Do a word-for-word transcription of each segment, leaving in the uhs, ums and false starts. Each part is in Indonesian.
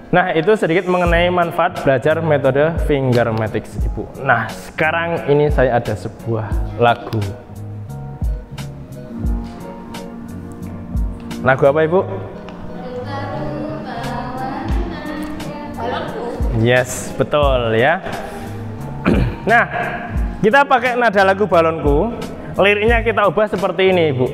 Nah, itu sedikit mengenai manfaat belajar metode fingermatics, Ibu. Nah, sekarang ini saya ada sebuah lagu. Lagu apa, Ibu? Yes, betul ya. Nah, kita pakai nada lagu Balonku. Liriknya kita ubah seperti ini, Ibu.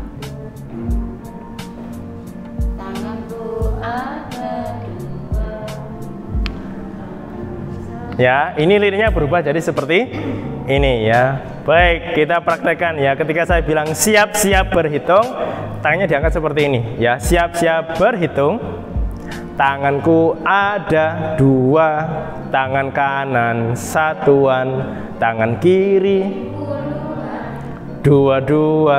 Ya, ini liriknya berubah jadi seperti ini ya. Baik, kita praktekkan ya. Ketika saya bilang siap-siap berhitung, tangannya diangkat seperti ini ya. Siap-siap berhitung. Tanganku ada dua, tangan kanan satuan, tangan kiri dua-dua.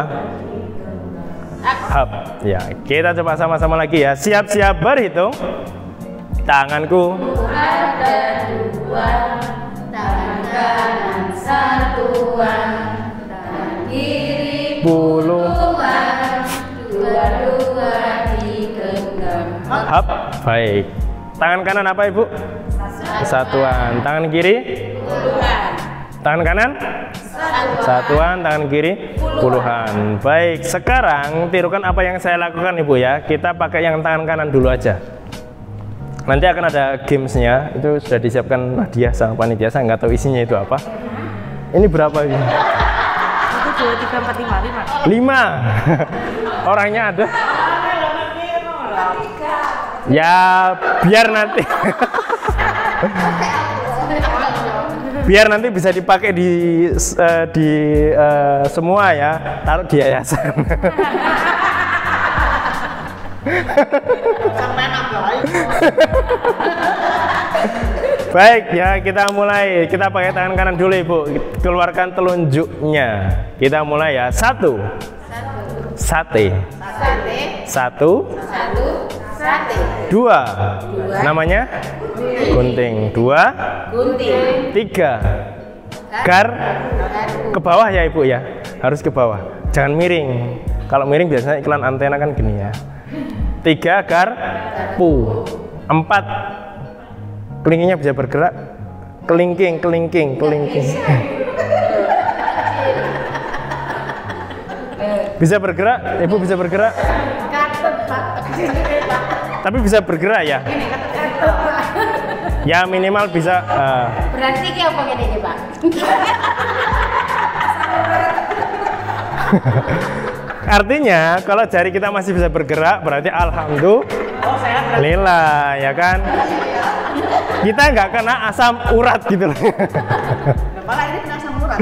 Hap. Ya, kita coba sama-sama lagi ya. Siap-siap berhitung. Tanganku ada dua, tangan kanan satuan, tangan kiri puluhan, dua-dua digenggam. Hap, baik. Tangan kanan apa, Ibu? Satuan. Tangan kiri? Puluhan. Tangan kanan? Satuan. Satuan, tangan kiri? Puluhan. Baik, sekarang tirukan apa yang saya lakukan, Ibu ya. Kita pakai yang tangan kanan dulu aja. Nanti akan ada gamesnya, itu sudah disiapkan Nadia sama panitia, saya nggak tahu isinya itu apa. Ini berapa ini? Satu, dua, tiga, empat, lima, lima. Lima. Orangnya ada? Ya, biar nanti. Biar nanti bisa dipakai di uh, di uh, semua ya, taruh di yayasan. Baik ya, kita mulai. Kita pakai tangan kanan dulu, Ibu. Keluarkan telunjuknya. Kita mulai ya. Satu. Sate. Sate. Satu. Satu. Sate. Dua. Dua. Namanya? Gunting. Dua. Gunting. Tiga. Gar. Ke bawah ya, Ibu ya. Harus ke bawah. Jangan miring. Kalau miring biasanya iklan antena kan gini ya. Tiga. Garpu. Empat. Kelingkingnya bisa bergerak. Kelingking, kelingking, kelingking. Bisa bergerak, Ibu bisa bergerak. Tapi bisa bergerak ya. Ya minimal bisa. Uh, Berarti kayak apa ini, Pak? Artinya kalau jari kita masih bisa bergerak, berarti alhamdulillah, ya kan? Kita nggak kena asam urat gitu loh. Malah ini kena asam urat.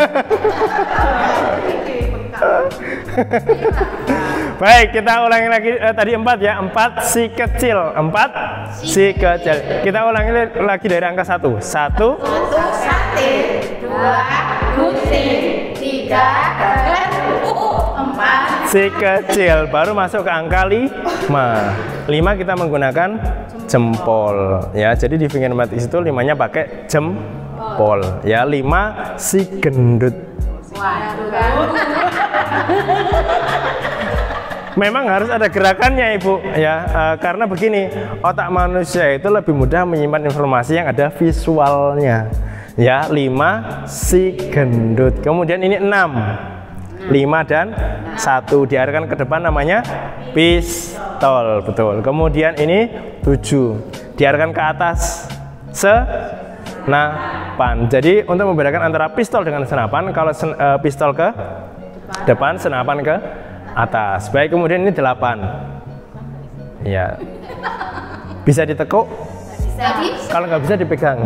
Baik, kita ulangi lagi eh, tadi empat ya, empat si kecil, empat si kecil. Kita ulangi lagi dari angka satu, satu. Satu sate, dua gunting, tiga garpu, empat Si kecil. Baru masuk ke angka lima. Lima kita menggunakan jempol ya. Jadi di fingermatics itu limanya pakai jempol ya. Lima si gendut. Memang harus ada gerakannya, Ibu ya, uh, karena begini, otak manusia itu lebih mudah menyimpan informasi yang ada visualnya ya. Lima si gendut. Kemudian ini enam, lima dan satu diarahkan ke depan, namanya pistol, betul. Kemudian ini tujuh diarahkan ke atas, senapan. Jadi untuk membedakan antara pistol dengan senapan, kalau sen, uh, pistol ke depan, senapan ke atas. Baik, kemudian ini delapan. Ya. Bisa ditekuk? Bisa. Kalau nggak bisa dipegang.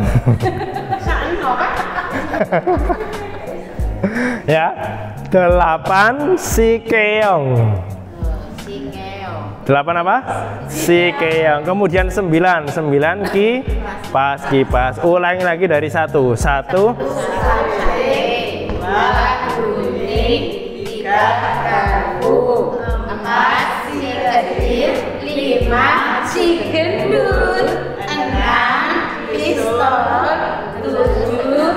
Ya. Delapan si keong. Si keong. Delapan apa? Si keong. Kemudian sembilan. Sembilan kipas. Kipas. Ulangi lagi dari satu. Satu. Sate, dua gunting, tiga garpu, empat si kecil, lima si gendut, enam pistol, tujuh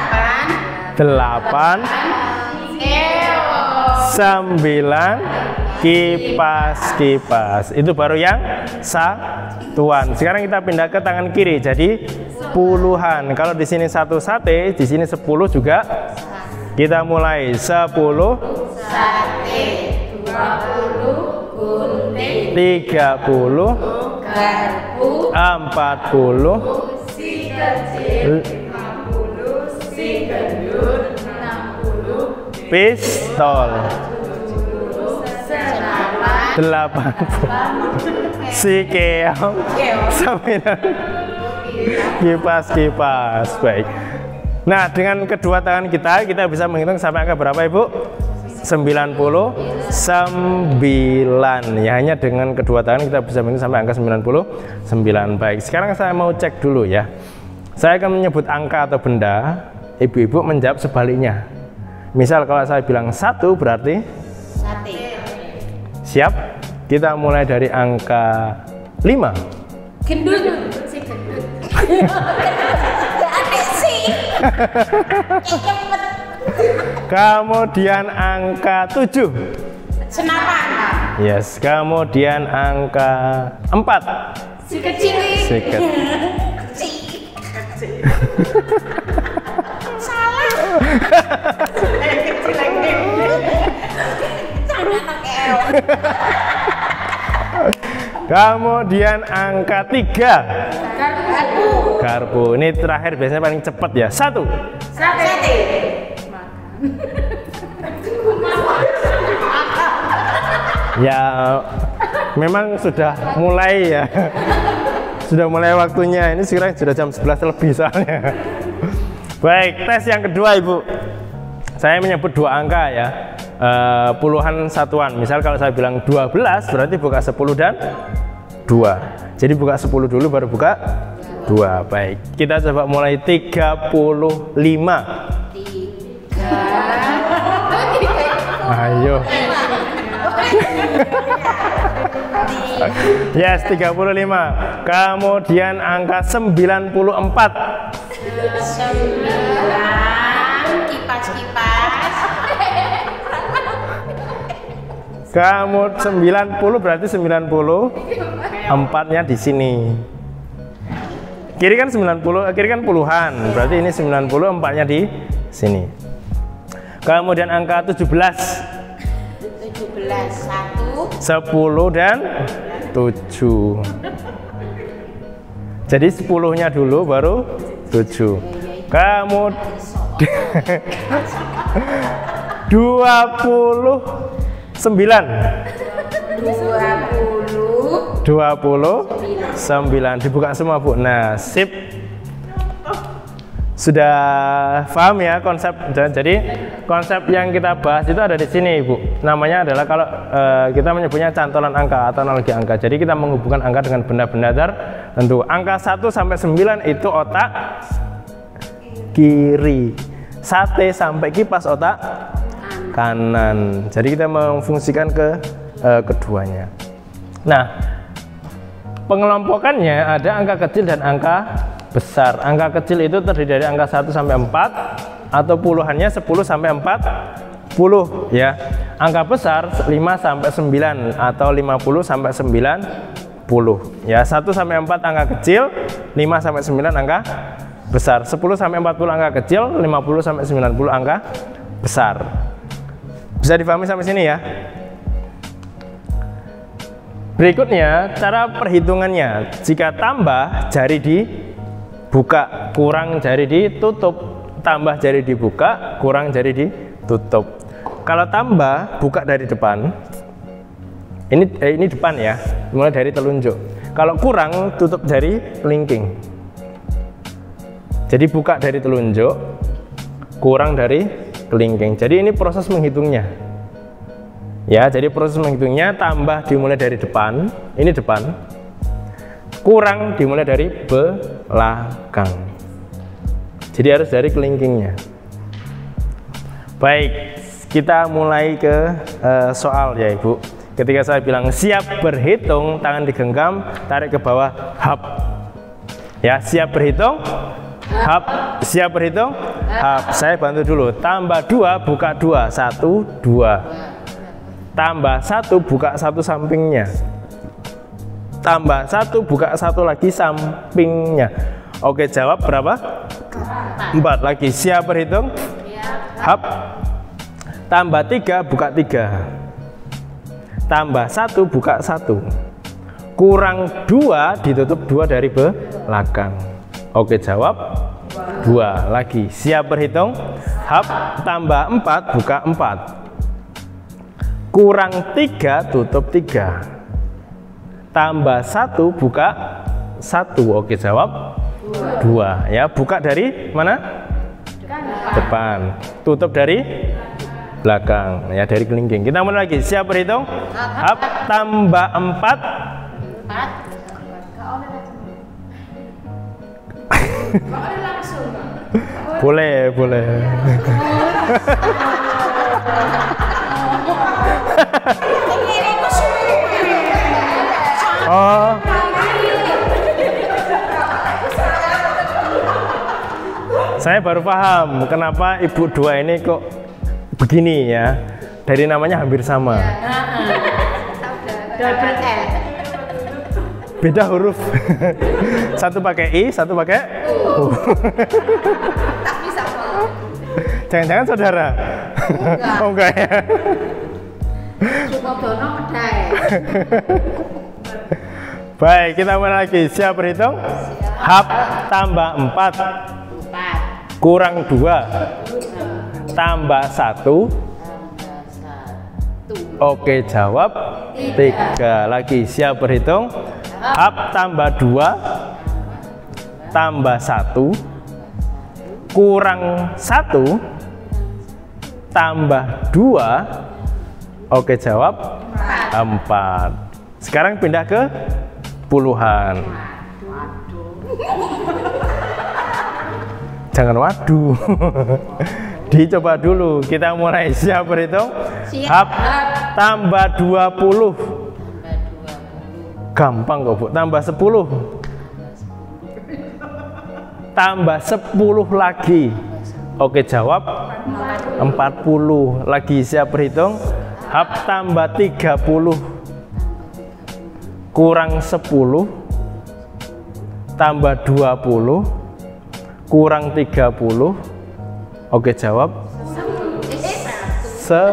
senapan, Delapan. keong, Sembilan. kipas, kipas. Itu baru yang satuan. Sekarang kita pindah ke tangan kiri, jadi puluhan. Kalau di sini satu sate, di sini sepuluh juga. Kita mulai sepuluh sate, dua puluh gunting, tiga puluh garpu, empat puluh si kecil, lima puluh si gendut, enam puluh pistol, senapan, delapan puluh si keong, sembilan kipas, kipas. Baik. Nah, dengan kedua tangan kita, kita bisa menghitung sampai angka berapa, Ibu? sembilan puluh sembilan. Ya, hanya dengan kedua tangan kita bisa menghitung sampai angka sembilan puluh sembilan. Baik, sekarang saya mau cek dulu ya. Saya akan menyebut angka atau benda, ibu-ibu menjawab sebaliknya. Misal kalau saya bilang satu berarti sate. Siap? Kita mulai dari angka lima. Gendut, si gendut. Ya adek sih. Cepet. Kemudian angka tujuh. Senapan. Yes, kemudian angka empat. Si kecil. Si kecil. Kecil. Salah. Kecil lagi. Jangan keong. Kemudian angka tiga. Garpu. Garpu. Ini terakhir biasanya paling cepat ya. Satu. Sate. Ya, memang sudah mulai ya. Sudah mulai waktunya. Ini sekarang sudah jam sebelas lebih soalnya. Baik, tes yang kedua, Ibu. Saya menyebut dua angka ya. Uh, puluhan satuan. Misal kalau saya bilang dua belas berarti buka sepuluh dan dua. Jadi buka sepuluh dulu baru buka dua. Baik. Kita coba mulai tiga puluh lima. Tiga. Ayo. Yes, tiga puluh lima. Kemudian angka sembilan puluh empat. Sembilan. Kipas-kipas. Kamu sembilan puluh berarti sembilan puluh empatnya di sini. Kiri kan sembilan puluh, kiri kan puluhan. Berarti ini sembilan puluh empatnya di sini. Kemudian angka tujuh belas. tujuh belas. Satu. sepuluh dan tujuh. Jadi sepuluhnya dulu baru tujuh. Kamu dua puluh sembilan. dua puluh sembilan. Dibuka semua, Bu. Nah, sip. Sudah paham ya konsep. Jadi konsep yang kita bahas itu ada di sini, Ibu. Namanya adalah kalau uh, kita menyebutnya cantolan angka atau analogi angka. Jadi kita menghubungkan angka dengan benda-benda tertentu. Angka satu sampai sembilan itu otak kiri. Sate sampai kipas otak kanan. Jadi kita memfungsikan ke uh, keduanya. Nah, pengelompokannya ada angka kecil dan angka besar. Angka kecil itu terdiri dari angka satu sampai empat atau puluhannya sepuluh sampai empat puluh ya. Angka besar lima sampai sembilan atau lima puluh sampai sembilan puluh ya. satu sampai empat angka kecil, lima sampai sembilan angka besar, sepuluh sampai empat puluh angka kecil, lima puluh sampai sembilan puluh angka besar. Bisa dipahami sampai sini ya? Berikutnya cara perhitungannya. Jika tambah jari dibuka, kurang jari ditutup. Tambah jari dibuka, kurang jari ditutup. Kalau tambah buka dari depan. Ini eh, ini depan ya. Mulai dari telunjuk. Kalau kurang tutup jari kelingking. Jadi buka dari telunjuk, kurang dari kelingking. Jadi ini proses menghitungnya. Ya, jadi proses menghitungnya tambah dimulai dari depan, ini depan. Kurang dimulai dari belakang. Jadi harus dari kelingkingnya. Baik, kita mulai ke uh, soal ya, Ibu. Ketika saya bilang siap berhitung, tangan digenggam, tarik ke bawah, hap. Ya, siap berhitung, hap. Siap berhitung, hap. Saya bantu dulu. Tambah dua, buka dua. Satu, dua. tambah satu buka satu sampingnya, tambah satu buka satu lagi sampingnya. Oke, jawab berapa? Empat. Lagi, siap berhitung? Hap. Tambah tiga buka tiga, tambah satu buka satu, kurang dua ditutup dua dari belakang. Oke, jawab dua. Lagi, siap berhitung? Hap. Tambah empat buka empat, kurang tiga tutup tiga, tambah satu buka satu. Oke, jawab dua. Ya, buka dari mana? Depan, tutup dari belakang, ya, dari kelingking. Kita mulai lagi, siap berhitung? Hap. Tambah empat boleh, boleh. Oh, saya baru paham kenapa ibu dua ini kok begini ya. Dari namanya hampir sama. Double L. Beda huruf. Satu pakai I, satu pakai U. Tapi sama. Jangan-jangan saudara? Enggak. Oh, enggak ya? Sukodono kedai. Baik, kita mulai lagi. Siap berhitung? Hap. Tambah empat Empat. kurang dua tambah satu. Oke, jawab tiga. Lagi, siap berhitung? Hap. Tambah dua tambah satu kurang satu tambah dua. Oke, jawab empat. Sekarang pindah ke puluhan. Jangan waduh. Dicoba dulu. Kita mulai, siap berhitung? Hap. Tambah dua puluh. Gampang kok, Bu. Tambah sepuluh. Tambah sepuluh lagi. Oke, jawab empat puluh. Lagi, siap berhitung? Hap. Tambah tiga puluh kurang sepuluh tambah dua puluh kurang tiga puluh. Oke, jawab se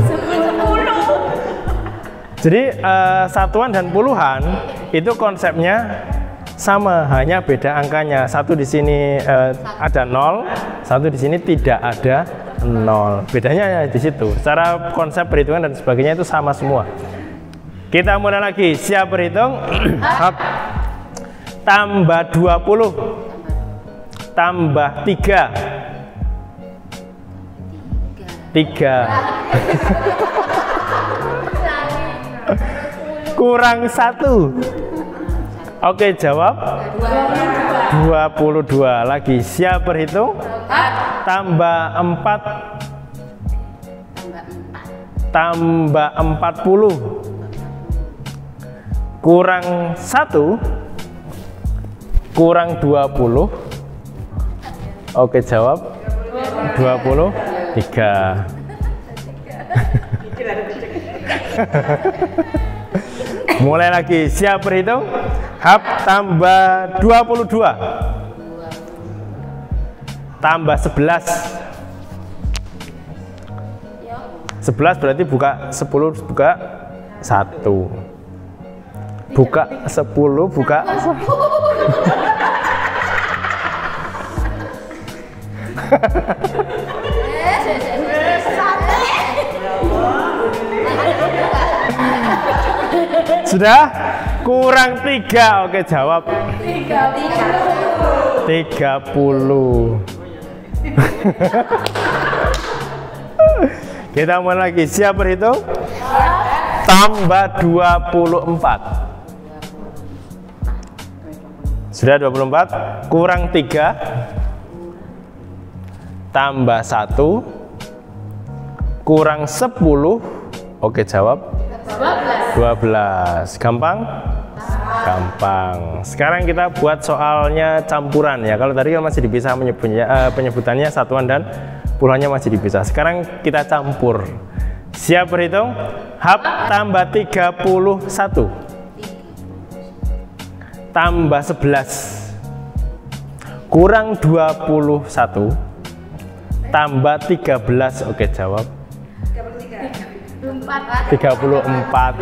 Jadi uh, satuan dan puluhan itu konsepnya sama, hanya beda angkanya. Satu di sini uh, ada nol, satu di sini tidak ada nol. Bedanya ya di situ. Secara konsep perhitungan dan sebagainya itu sama semua. Kita mulai lagi, siap berhitung? Hap. Tambah dua puluh tambah tiga. tiga kurang satu. Oke, jawab dua puluh dua. Lagi, siap berhitung? Tambah empat tambah empat puluh kurang satu kurang dua puluh. Oke, jawab dua puluh tiga. Mulai lagi, siap berhitung? Hap. Tambah dua puluh dua tambah sebelas. sebelas berarti buka sepuluh, buka satu. Buka sepuluh, buka sudah? Kurang tiga. Oke, jawab tiga puluh. Kita mulai lagi, siap berhitung? Tambah dua puluh empat. Sudah dua puluh empat, kurang tiga tambah satu kurang sepuluh. Oke, jawab dua belas. Gampang? Gampang. Sekarang kita buat soalnya campuran ya. Kalau tadi kan masih dipisah menyebutnya, uh, penyebutannya satuan dan puluhannya masih dipisah. Sekarang kita campur. Siap berhitung? Hap tambah tiga puluh satu tambah sebelas kurang dua puluh satu tambah tiga belas. Oke, jawab. tiga puluh empat.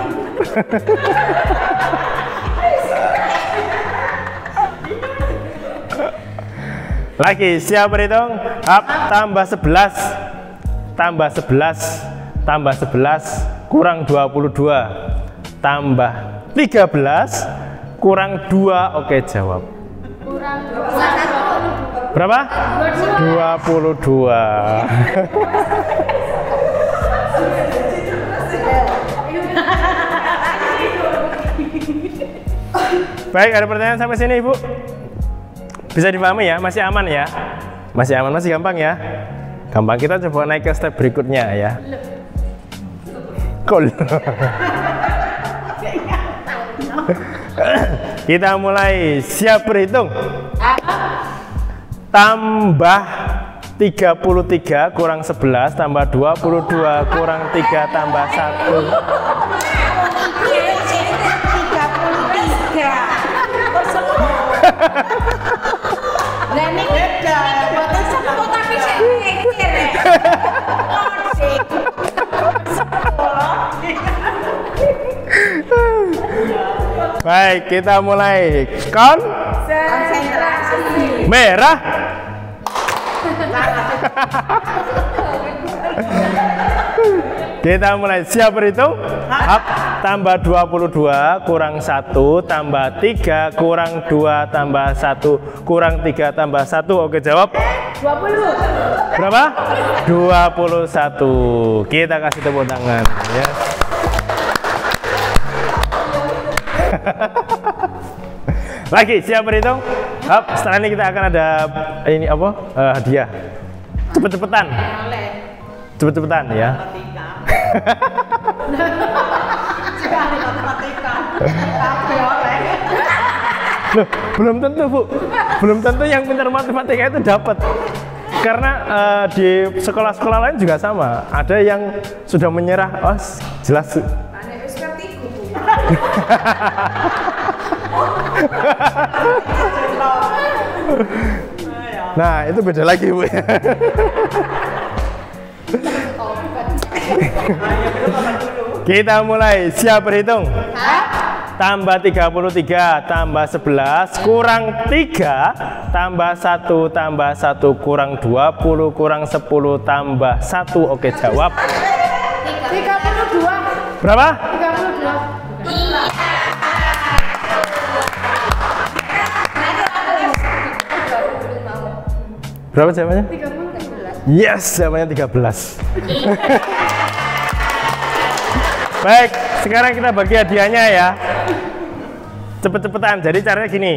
Lagi, siap berhitung? Hap tambah sebelas tambah sebelas tambah sebelas kurang dua puluh dua tambah tiga belas kurang dua. Oke, jawab. Berapa? dua puluh dua. Baik, ada pertanyaan sampai sini, Ibu? Bisa dipahami ya? Masih aman ya? Masih aman, masih gampang ya? Gampang. Kita coba naik ke step berikutnya ya. Kol. Kita mulai. Siap berhitung? Tambah tiga puluh tiga kurang sebelas tambah dua puluh dua kurang tiga tambah satu. tiga puluh tiga. Lah ini beda. Boten sepuluh tapi saya mikir ya. Baik, kita mulai. Kon Konsentrasi. merah. Kita mulai. Siap berhitung? Hap tambah dua puluh dua kurang satu tambah tiga kurang dua tambah satu kurang tiga tambah satu. Oke, jawab. dua puluh. Berapa? dua puluh satu. Kita kasih tepuk tangan ya. Lagi, siap berhitung? Hap, setelah ini kita akan ada ini apa? Uh, hadiah. Cepet-cepetan. Cepet-cepetan ya. Loh, belum tentu, Bu. Belum tentu yang pintar matematika itu dapat. Karena uh, di sekolah-sekolah lain juga sama. Ada yang sudah menyerah. Oh, jelas. Nah, itu beda lagi, Bu. Kita mulai. Siap berhitung? Tambah tiga puluh tiga tambah sebelas kurang tiga tambah satu tambah satu kurang dua puluh kurang sepuluh tambah satu. Oke, jawab. tiga puluh dua. Berapa? tiga puluh dua. Berapa jawabannya? tiga puluh. Yes, jawabannya tiga belas. Baik, sekarang kita bagi hadiahnya ya. Cepet-cepetan, jadi caranya gini.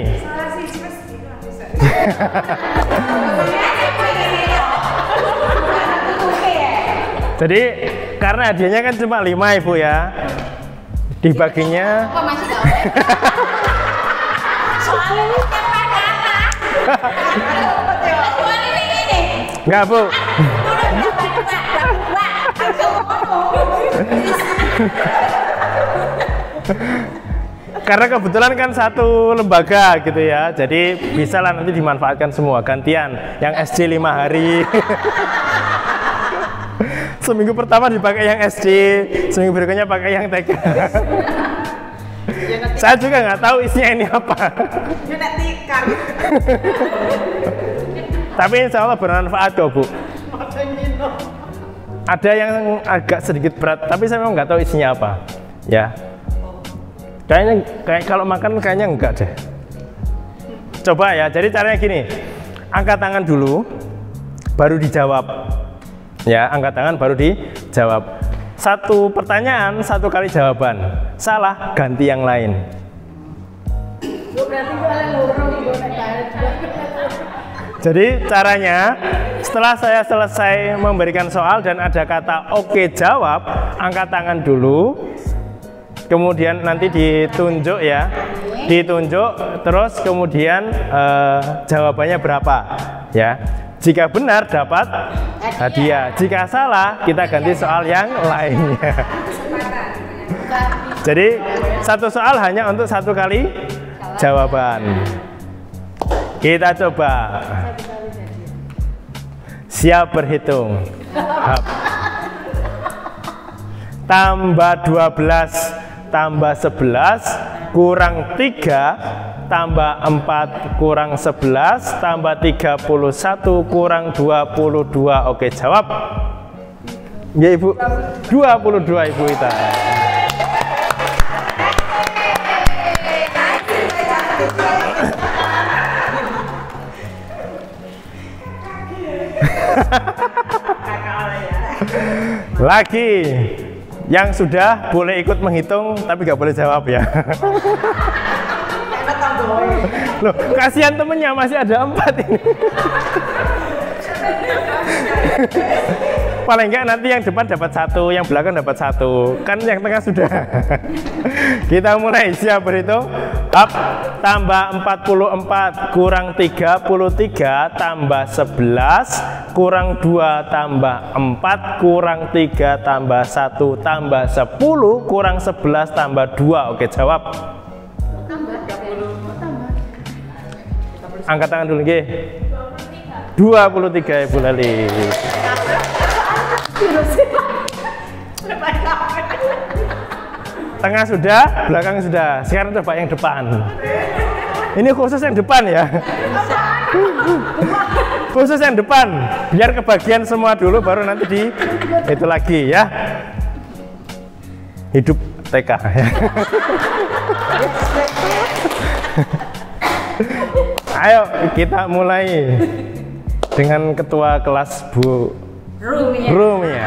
Jadi, karena hadiahnya kan cuma lima, Ibu ya. Dibaginya. Kok masih tahu? Soalnya ini Enggak, Bu. Karena kebetulan kan satu lembaga gitu ya, jadi bisa lah nanti dimanfaatkan semua gantian. Yang S D lima hari, seminggu pertama dipakai yang S D, seminggu berikutnya pakai yang T K. Saya juga nggak tahu isinya ini apa. Tapi insya Allah bermanfaat kok, Bu. Ada yang agak sedikit berat, tapi saya memang nggak tahu isinya apa. Ya. Kayaknya kayak kalau makan kayaknya enggak deh. Coba ya. Jadi caranya gini. Angkat tangan dulu, baru dijawab. Ya, angkat tangan baru dijawab. Satu pertanyaan, satu kali jawaban. Salah, ganti yang lain. Jadi caranya, setelah saya selesai memberikan soal dan ada kata oke jawab, angkat tangan dulu, kemudian nanti ditunjuk ya, ditunjuk, terus kemudian eh, jawabannya berapa ya. Jika benar dapat hadiah. Jika salah, kita ganti soal yang lainnya. Jadi satu soal hanya untuk satu kali jawaban. Kita coba. Siap berhitung. Hap. Tambah dua belas tambah sebelas kurang tiga tambah empat kurang sebelas tambah tiga puluh satu kurang dua puluh dua. Oke, jawab. Ya Ibu, dua puluh dua Ibu Ita. Lagi yang sudah boleh ikut menghitung tapi nggak boleh jawab ya. Loh, kasihan temennya masih ada empat ini. Paling enggak nanti yang depan dapat satu, yang belakang dapat satu, kan yang tengah sudah. Kita mulai, siap berhitung. Up, tambah empat puluh empat kurang tiga puluh tiga tambah sebelas kurang dua tambah empat kurang tiga tambah satu tambah sepuluh kurang sebelas tambah dua. Oke, jawab. Angkat tangan dulu, nggih. dua puluh tiga Ibu Lali. Tengah sudah, belakang sudah. Sekarang coba yang depan. Ini khusus yang depan ya. Khusus yang depan. Biar kebagian semua dulu, baru nanti di itu lagi ya. Hidup T K ya. Ayo kita mulai dengan ketua kelas Bu Rumia. Rumia.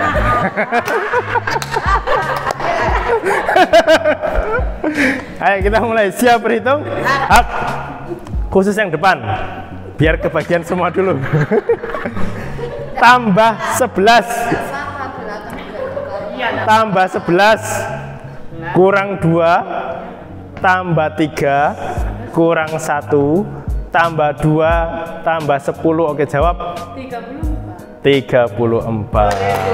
Ayo kita mulai, siap berhitung. Up. Khusus yang depan, biar kebagian semua dulu. Tambah sebelas tambah sebelas kurang dua tambah tiga kurang satu tambah dua tambah sepuluh. Oke, jawab. tiga puluh empat.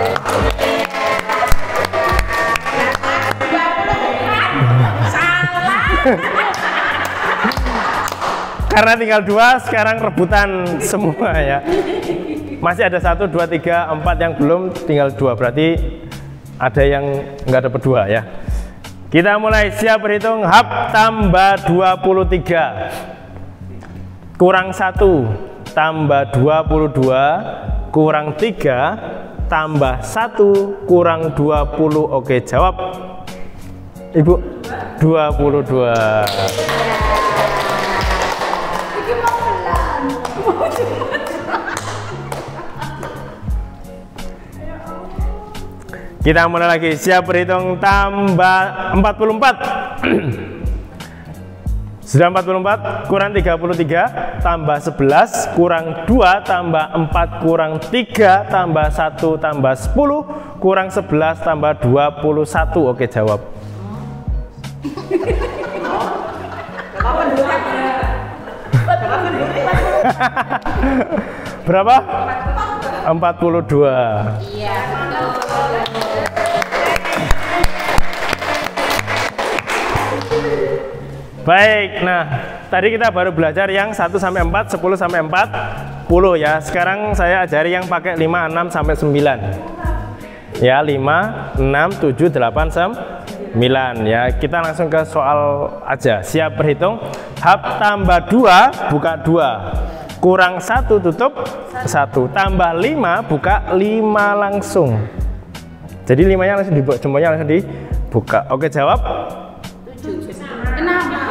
Karena tinggal dua, sekarang rebutan semua ya. Masih ada satu, dua, tiga, empat yang belum, tinggal dua. Berarti ada yang nggak dapat dua ya. Kita mulai, siap berhitung. Hap, tambah dua puluh tiga kurang satu tambah dua puluh dua kurang tiga tambah satu kurang dua puluh. Oke, jawab Ibu. Dua puluh dua. Kita mulai lagi, siap berhitung. Tambah empat puluh empat. Sudah empat puluh empat kurang tiga puluh tiga tambah sebelas kurang dua tambah empat kurang tiga tambah satu tambah sepuluh kurang sebelas tambah dua puluh satu. Oke, jawab. Berapa? empat puluh dua. Iya. Baik, nah tadi kita baru belajar yang satu sampai empat, sepuluh sampai empat puluh ya. Sekarang saya ajari yang pakai lima, enam sampai sembilan. Ya, lima, enam, tujuh, delapan, sembilan ya. Kita langsung ke soal aja. Siap berhitung. Hap, tambah dua, buka dua. Kurang satu, tutup satu. Tambah lima, buka lima langsung. Jadi limanya langsung dibuka, jumlahnya langsung dibuka. Oke, jawab. Kenapa?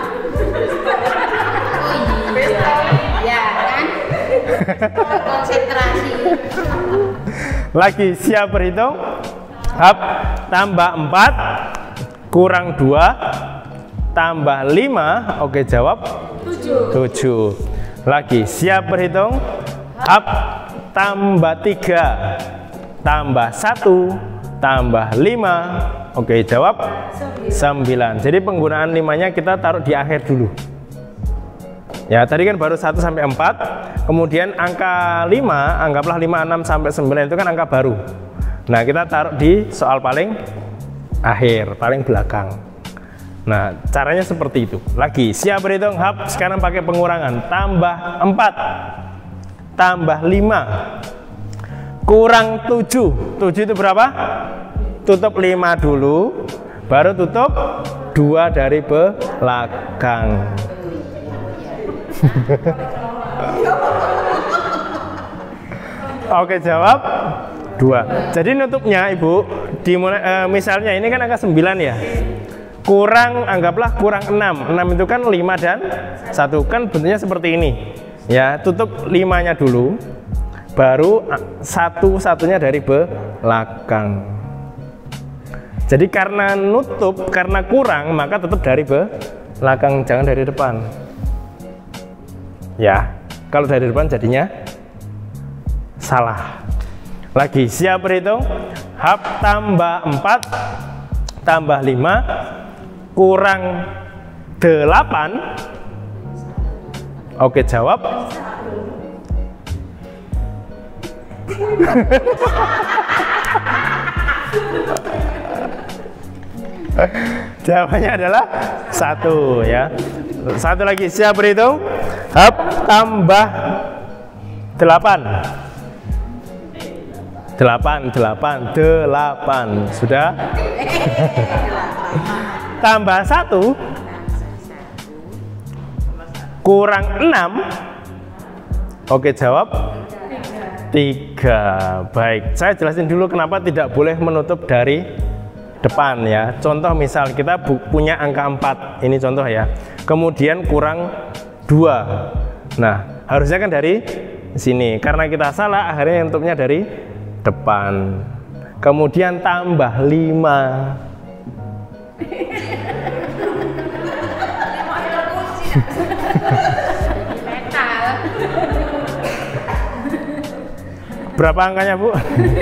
Oh iya, ya kan? Konsentrasi. Lagi, siap berhitung. Hap, tambah empat kurang dua tambah lima. Oke, jawab. tujuh. Lagi, siap berhitung. Hap, tambah tiga tambah satu tambah lima. Oke, jawab. sembilan. Jadi penggunaan limanya kita taruh di akhir dulu. Ya, tadi kan baru satu sampai empat. Kemudian angka lima, anggaplah lima, enam sampai sembilan itu kan angka baru. Nah, kita taruh di soal paling akhir, paling belakang. Nah, caranya seperti itu. Lagi, siap berhitung? Hap, sekarang pakai pengurangan. Tambah empat, tambah lima, kurang tujuh. tujuh itu berapa? Tutup lima dulu, baru tutup dua dari belakang. Oke, jawab dua. Jadi nutupnya Ibu, dimulai, e, misalnya ini kan angka sembilan ya. Kurang, anggaplah kurang enam. enam itu kan lima dan satu. Kan bentuknya seperti ini. Ya, tutup limanya dulu, baru satu-satunya dari belakang. Jadi karena nutup, karena kurang, maka tetap dari belakang, jangan dari depan. Ya, kalau dari depan jadinya salah. Lagi, siap berhitung? Hap, tambah empat, tambah lima, kurang delapan. Oke, jawab. Jawabannya adalah satu ya. Satu lagi, siap berhitung? Hap, tambah delapan. Delapan, delapan, delapan. Sudah? Tambah satu. Kurang enam. Oke, jawab. Tiga. Baik, saya jelasin dulu kenapa tidak boleh menutup dari depan ya. Contoh misal kita punya angka empat, ini contoh ya. Kemudian kurang dua. Nah, harusnya kan dari sini. Karena kita salah, akhirnya nutupnya dari depan. Kemudian tambah lima. Berapa angkanya, Bu?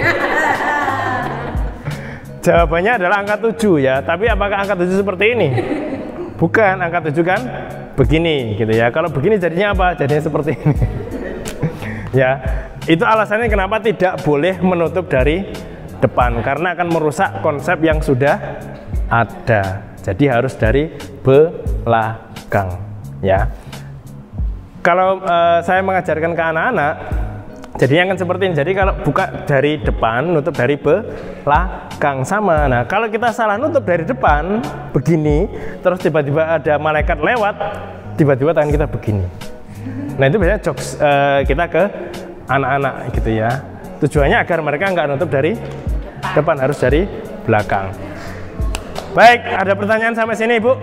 Jawabannya adalah angka tujuh ya. Tapi apakah angka tujuh seperti ini? Bukan, angka tujuh kan begini gitu ya. Kalau begini jadinya apa? Jadinya seperti ini. Ya, itu alasannya kenapa tidak boleh menutup dari depan, karena akan merusak konsep yang sudah ada. Jadi harus dari belakang ya. Kalau uh, saya mengajarkan ke anak-anak, jadinya kan seperti ini. Jadi kalau buka dari depan, nutup dari belakang sama. Nah, kalau kita salah nutup dari depan begini, terus tiba-tiba ada malaikat lewat, tiba-tiba tangan kita begini. Nah, itu biasanya jokes uh, kita ke anak-anak gitu ya. Tujuannya agar mereka nggak nutup dari depan, harus dari belakang. Baik, ada pertanyaan sampai sini, Ibu?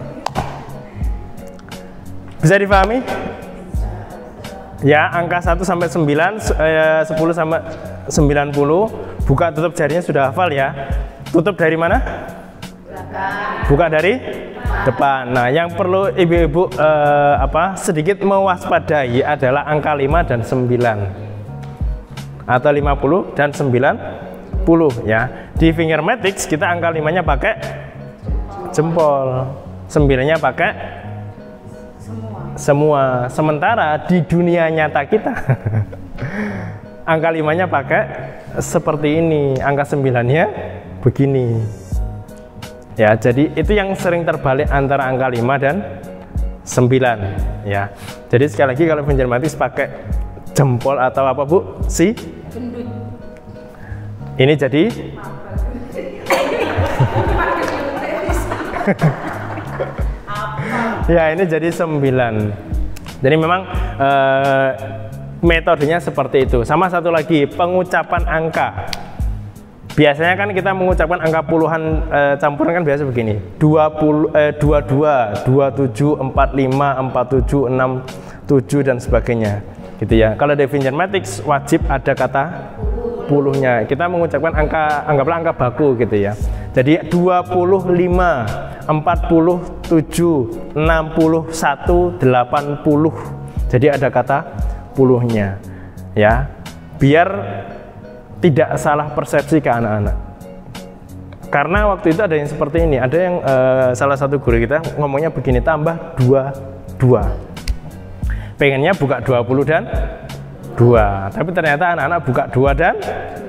Bisa dipahami? Ya, angka satu sampai sembilan, eh, sepuluh sampai sembilan puluh, buka tutup jarinya sudah hafal ya. Tutup dari mana? Belakang. Buka dari depan. Nah, yang perlu ibu-ibu eh, apa sedikit mewaspadai adalah angka lima dan sembilan. Atau lima puluh dan sembilan puluh ya. Di fingermatics kita angka limanya pakai jempol, sembilannya pakai semua. Sementara di dunia nyata kita angka limanya pakai seperti ini, angka sembilannya begini ya. Jadi itu yang sering terbalik antara angka lima dan sembilan ya. Jadi sekali lagi kalau fingermatics pakai jempol atau apa, Bu? Si ini jadi ya, ini jadi sembilan. Jadi memang eh, metodenya seperti itu. Sama satu lagi, pengucapan angka. Biasanya kan kita mengucapkan angka puluhan eh, campuran kan biasa begini. dua puluh, eh, dua puluh dua, dua puluh tujuh, empat puluh lima, empat puluh tujuh, enam puluh tujuh dan sebagainya. Gitu ya. Kalau di fingermatics wajib ada kata puluhnya. Kita mengucapkan angka, anggaplah angka baku gitu ya. Jadi dua puluh lima, empat puluh tujuh, enam puluh satu, delapan puluh. Jadi ada kata puluhnya ya. Biar tidak salah persepsi ke anak-anak. Karena waktu itu ada yang seperti ini. Ada yang uh, salah satu guru kita ngomongnya begini, tambah dua, dua. pengennya buka dua puluh dan dua, tapi ternyata anak-anak buka dua dan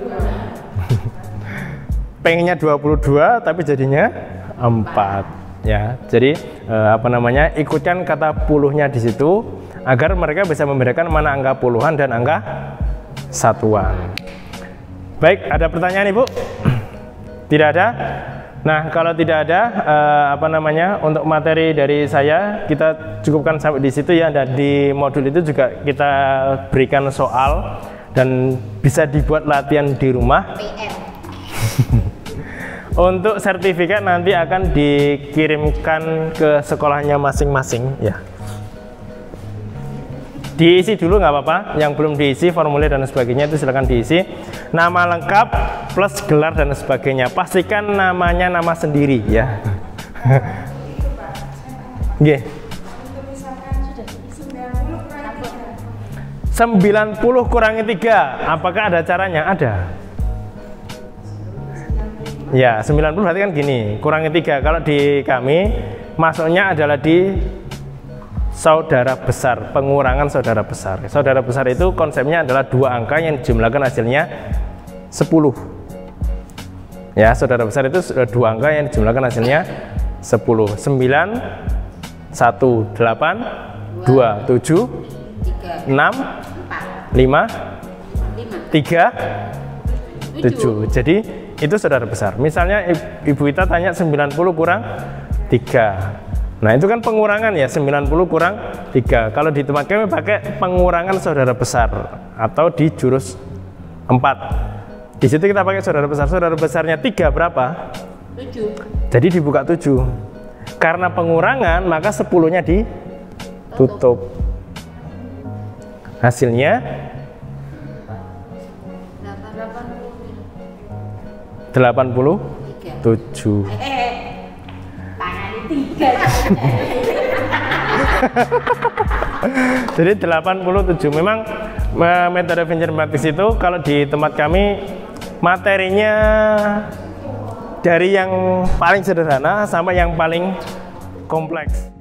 pengennya dua puluh dua tapi jadinya empat ya. Jadi eh, apa namanya, ikutkan kata puluhnya di situ agar mereka bisa membedakan mana angka puluhan dan angka satuan. Baik, ada pertanyaan Ibu? Tidak ada? Nah, kalau tidak ada, eh, apa namanya, untuk materi dari saya kita cukupkan sampai di situ ya. Dan di modul itu juga kita berikan soal dan bisa dibuat latihan di rumah. Untuk sertifikat nanti akan dikirimkan ke sekolahnya masing-masing ya. Diisi dulu nggak apa-apa, yang belum diisi formulir dan sebagainya itu silahkan diisi. Nama lengkap plus gelar dan sebagainya. Pastikan namanya nama sendiri ya. Oke. sembilan puluh kurangi tiga, apakah ada caranya? Ada. Ya, sembilan puluh berarti kan gini, kurangi tiga. Kalau di kami masuknya adalah di saudara besar, pengurangan saudara besar. Saudara besar itu konsepnya adalah dua angka yang dijumlahkan hasilnya sepuluh. Ya, saudara besar itu dua angka yang dijumlahkan hasilnya sepuluh. sembilan, satu, delapan, dua, tujuh, enam, lima, tiga, tujuh. Jadi itu saudara besar. Misalnya Ibu Ita tanya sembilan puluh kurang tiga. Nah, itu kan pengurangan ya, sembilan puluh kurang tiga. Kalau di tempat kami pakai pengurangan saudara besar atau di jurus empat. Di situ kita pakai saudara besar. Saudara besarnya tiga berapa? tujuh. Jadi dibuka tujuh. Karena pengurangan, maka sepuluhnya ditutup. Hasilnya delapan puluh tujuh. Jadi delapan puluh tujuh. Memang metode Vinci Matrix itu kalau di tempat kami materinya dari yang paling sederhana sampai yang paling kompleks.